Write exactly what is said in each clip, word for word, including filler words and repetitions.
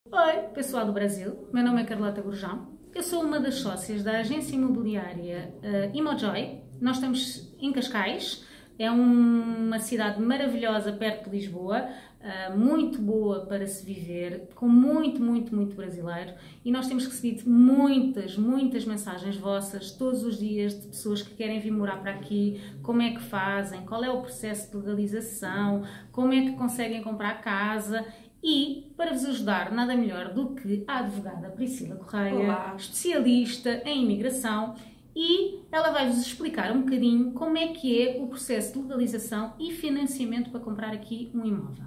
Oi, pessoal do Brasil, meu nome é Carlota Gurjão, eu sou uma das sócias da agência imobiliária uh, Imojoy. Nós estamos em Cascais, é um, uma cidade maravilhosa perto de Lisboa, uh, muito boa para se viver, com muito, muito, muito brasileiro, e nós temos recebido muitas, muitas mensagens vossas todos os dias de pessoas que querem vir morar para aqui, como é que fazem, qual é o processo de legalização, como é que conseguem comprar casa. E, para vos ajudar, nada melhor do que a advogada Priscila Correia, Olá. Especialista em imigração, e ela vai-vos explicar um bocadinho como é que é o processo de legalização e financiamento para comprar aqui um imóvel.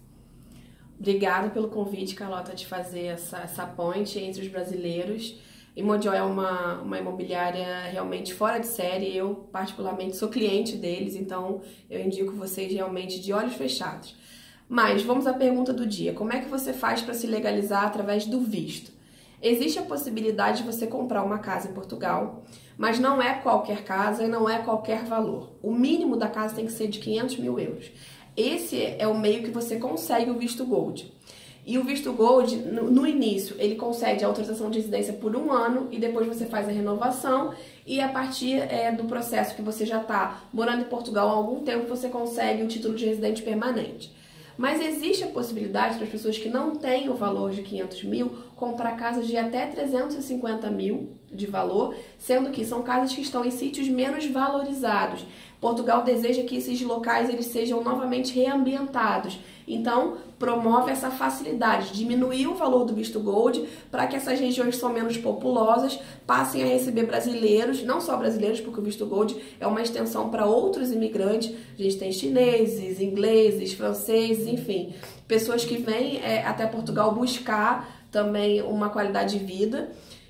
Obrigada pelo convite, Carlota, de fazer essa, essa ponte entre os brasileiros. Imojoy é uma, uma imobiliária realmente fora de série. Eu, particularmente, sou cliente deles, então eu indico vocês realmente de olhos fechados. Mas vamos à pergunta do dia. Como é que você faz para se legalizar através do visto? Existe a possibilidade de você comprar uma casa em Portugal, mas não é qualquer casa e não é qualquer valor. O mínimo da casa tem que ser de quinhentos mil euros. Esse é o meio que você consegue o visto Gold. E o visto Gold, no, no início, ele concede a autorização de residência por um ano e depois você faz a renovação, e a partir é, do processo que você já está morando em Portugal há algum tempo, você consegue o título de residente permanente. Mas existe a possibilidade para as pessoas que não têm o valor de quinhentos mil comprar casas de até trezentos e cinquenta mil de valor, sendo que são casas que estão em sítios menos valorizados. Portugal deseja que esses locais eles sejam novamente reambientados. Então, promove essa facilidade, diminuir o valor do visto Gold para que essas regiões que são menos populosas passem a receber brasileiros, não só brasileiros, porque o visto Gold é uma extensão para outros imigrantes. A gente tem chineses, ingleses, franceses, enfim, pessoas que vêm é, até Portugal buscar também uma qualidade de vida.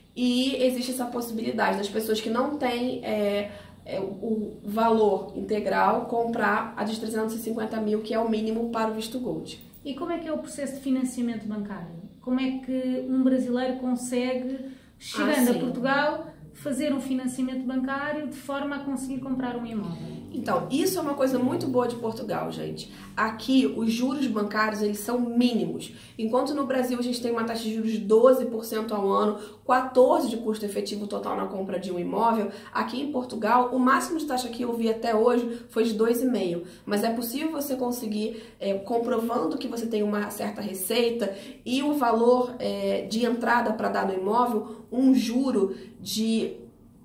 E existe essa possibilidade das pessoas que não têm é, é, o valor integral comprar a de trezentos e cinquenta mil, que é o mínimo para o visto Gold. E como é que é o processo de financiamento bancário? Como é que um brasileiro consegue, chegando ah, a Portugal, fazer um financiamento bancário de forma a conseguir comprar um imóvel? Então, isso é uma coisa muito boa de Portugal, gente. Aqui, os juros bancários, eles são mínimos. Enquanto no Brasil a gente tem uma taxa de juros de doze por cento ao ano, quatorze por cento de custo efetivo total na compra de um imóvel, aqui em Portugal, o máximo de taxa que eu vi até hoje foi de dois vírgula cinco por cento. Mas é possível você conseguir, é, comprovando que você tem uma certa receita e o valor é, de entrada para dar no imóvel, um juro de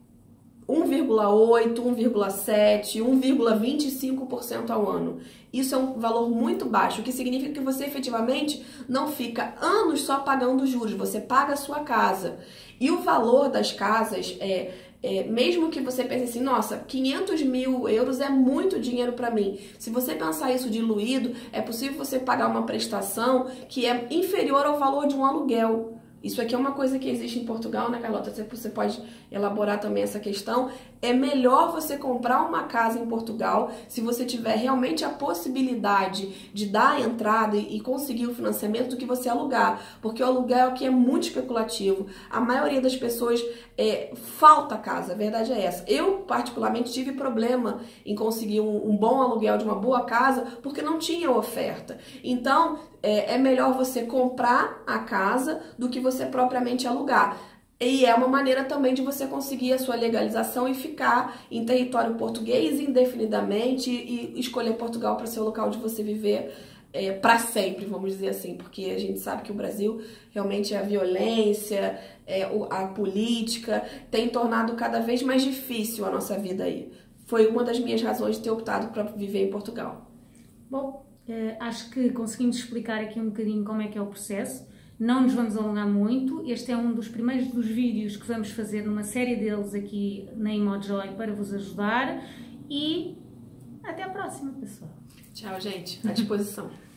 um vírgula oito, um vírgula sete, um vírgula vinte e cinco por cento ao ano. Isso é um valor muito baixo, o que significa que você efetivamente não fica anos só pagando juros, você paga a sua casa. E o valor das casas, é, é, mesmo que você pense assim, nossa, quinhentos mil euros é muito dinheiro para mim. Se você pensar isso diluído, é possível você pagar uma prestação que é inferior ao valor de um aluguel. Isso aqui é uma coisa que existe em Portugal, né, Carlota? Você pode elaborar também essa questão. É melhor você comprar uma casa em Portugal se você tiver realmente a possibilidade de dar a entrada e conseguir o financiamento do que você alugar. Porque o aluguel aqui é muito especulativo. A maioria das pessoas é, falta casa, a verdade é essa. Eu, particularmente, tive problema em conseguir um, um bom aluguel de uma boa casa porque não tinha oferta. Então, é, é melhor você comprar a casa do que você propriamente alugar. E é uma maneira também de você conseguir a sua legalização e ficar em território português indefinidamente e escolher Portugal para ser o local de você viver é, para sempre, vamos dizer assim, porque a gente sabe que o Brasil realmente a violência, é, a política tem tornado cada vez mais difícil a nossa vida aí. Foi uma das minhas razões de ter optado para viver em Portugal. Bom, acho que conseguimos explicar aqui um bocadinho como é que é o processo. Não nos vamos alongar muito, este é um dos primeiros dos vídeos que vamos fazer numa série deles aqui na Imojoy para vos ajudar, e até a próxima, pessoal. Tchau, gente. À disposição.